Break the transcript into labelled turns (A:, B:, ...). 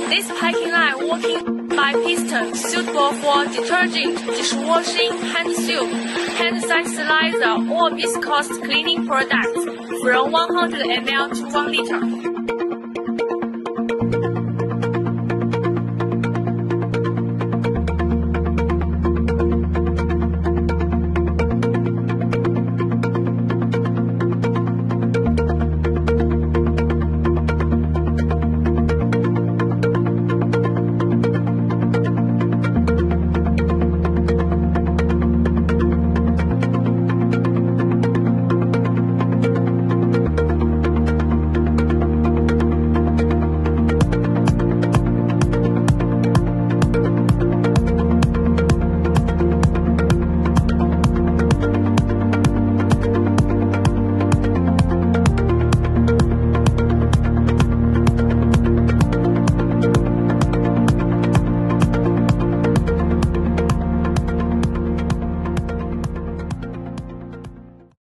A: This piping line working by piston, suitable for detergent, dishwashing, hand soap, hand sanitizer, or viscose cleaning products from 100 ml to 1 liter.